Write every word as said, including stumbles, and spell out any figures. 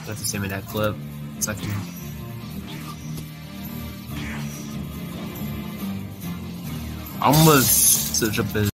You have to send me that clip so I can. I'm gonna search up his